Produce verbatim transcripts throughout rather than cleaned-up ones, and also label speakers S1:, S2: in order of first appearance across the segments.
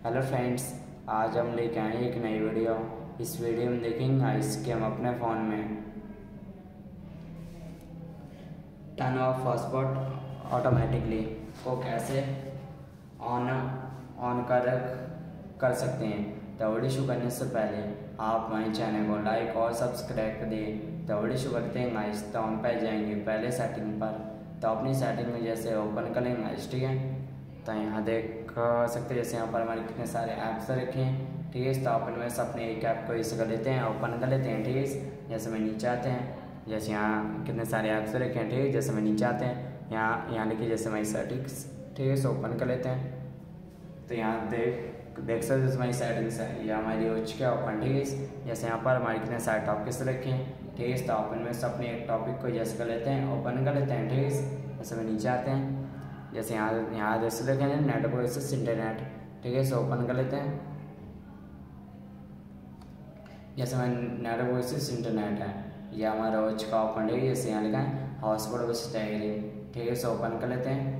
S1: Hello friends, आज हम लेके आए एक नई वीडियो। इस वीडियो में देखेंगे गाइस कि हम अपने फ़ोन में टर्न ऑफ हॉटस्पॉट ऑटोमेटिकली को कैसे ऑन ऑन कर कर सकते हैं। तो वीडियो शुरू करने से पहले आप हमारे चैनल को लाइक और सब्सक्राइब कर दिए। तो वीडियो शुरू करते हैं गाइस। तो हम पे जाएंगे पहले सेटिंग पर। तो अपनी सेटिंग में जैसे ओपन कर लेंगे गाइस, ठीक है। तो यहाँ देख सकते हैं जैसे यहाँ पर हमारे कितने सारे ऐप्स रखे हैं, ठीक है। तो अपन में से अपने एक ऐप को इसे कर लेते हैं, ओपन कर लेते हैं, ठीक है। जैसे मैं नीचे आते हैं, जैसे यहाँ कितने सारे ऐप्स रखे हैं, ठीक है। जैसे मैं नीचे आते हैं, यहाँ यहाँ लिखिए जैसे हमारी सेटिंग्स, ठीक है। सो ओपन कर लेते हैं। तो यहाँ देख देख सकते जैसे हमारी सेटिंग्स है, ये हमारी हो चुकी है ओपन, ठीक है। जैसे यहाँ पर हमारे कितने सारे टॉपिक्स रखे हैं, ठीक है। तो ओपन में से अपने एक टॉपिक को जैसे कर लेते हैं, ओपन कर लेते हैं, ठीक है। जैसे मैं नीचे आते हैं, जैसे यहाँ यहाँ जैसे देखें नेटवर्क वर्सेस इंटरनेट, ठीक है। सो ओपन कर लेते हैं। जैसे मैं नेटवर्क वर्सेस इंटरनेट है, ये हमारा हो चुका ओपन, ठीक है। जैसे यहाँ लिखा है हॉटस्पॉट वर्सेस टैगरिंग, ठीक है। सो ओपन कर लेते हैं।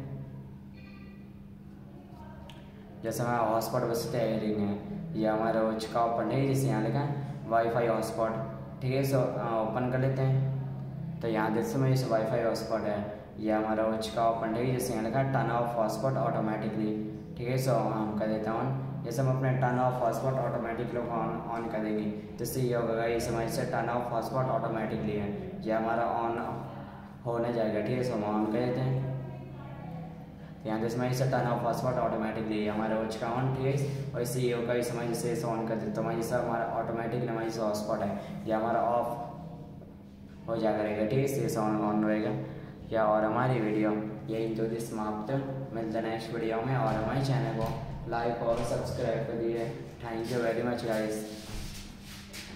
S1: जैसे हमारा हॉटस्पॉट वर्सेस टैगरिंग है, ये हमारा हो चुका ओपन, ठीक है। जैसे यहाँ लिखा है वाईफाई हॉटस्पॉट, ठीक है। सो ओपन कर लेते हैं। तो यहाँ जैसे मैं जैसे वाईफाई हॉटस्पॉट है, ये हमारा हो चुका ओपन, ठीक है। जैसे यहाँ लिखा है टर्न ऑफ हॉटस्पॉट ऑटोमेटिकली, ठीक है। सो हम कर देता हूँ। जैसे हम अपने turn off hotspot automatically on on कर देंगे, जैसे ये होगा ये समझ से टर्न ऑफ हॉटस्पॉट ऑटोमेटिकली है, ये हमारा ऑन होने जाएगा, ठीक है। सो हम ऑन कर देते हैं। यहाँ जैसे मैं इसे टर्न ऑफ हॉटस्पॉट ऑटोमेटिकली हमारा हो चुका ऑन, ठीक है। और इसे ये होगा इस समय जैसे इसे ऑन कर देते तो हमारी जैसा हमारा ऑटोमेटिकली हमारी जो हॉटस्पॉट है ये हमारा ऑफ हो जाएगा रहेगा, ठीक है। इसे ऑन ऑन रहेगा या और हमारी वीडियो यही तो जी समाप्त। मिलते हैं नेक्स्ट वीडियो में और हमारे चैनल को लाइक और सब्सक्राइब कर दिए। Thank you very much guys.